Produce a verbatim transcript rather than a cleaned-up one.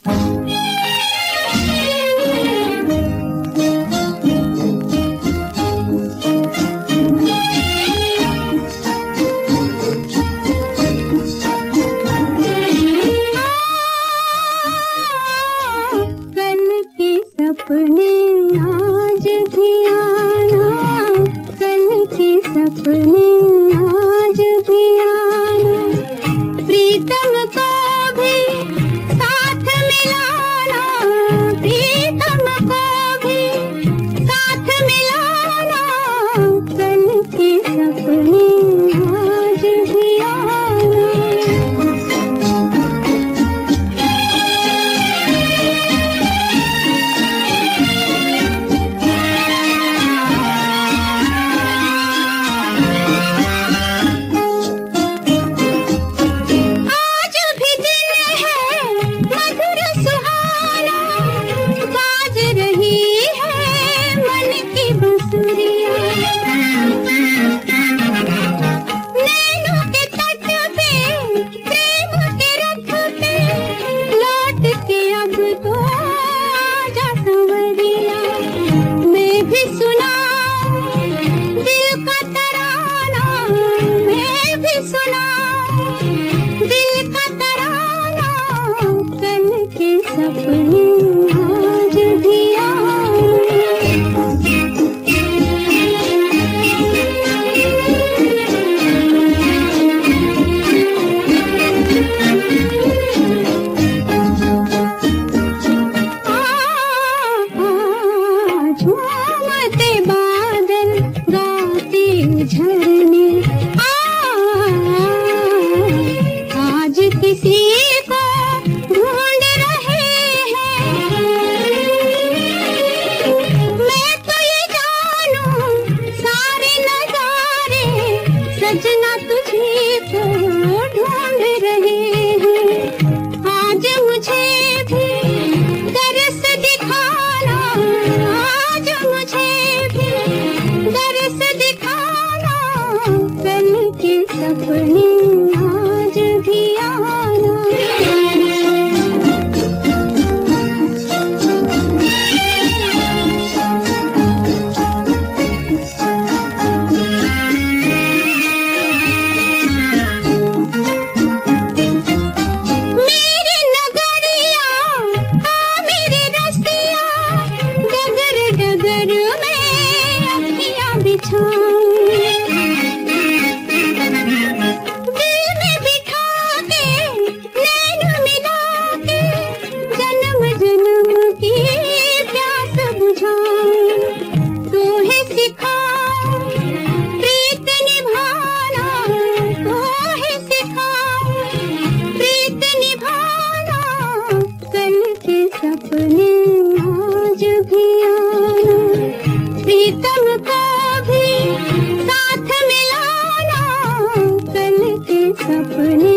सपने आज भी आना, कल के सपने आज भी आना, प्रीतम को भी साथ मिलाना, प्रीतम को भी साथ मिलाना, कल के सपने आज भी आना। दिल का तराना, कल के सपने आज भी झूमते बादल गाते झरने, किसी को ढूंढ रहे हैं, मैं तो ये जानूं सारे नजारे सजना तुझे को ढूंढ रहे हैं। आज मुझे भी दरस दिखाना, आज मुझे भी दरस दिखाना, कल के सपने आज भी सपने आज भी आना, प्रीतम को भी साथ मिलाना, कल के सपने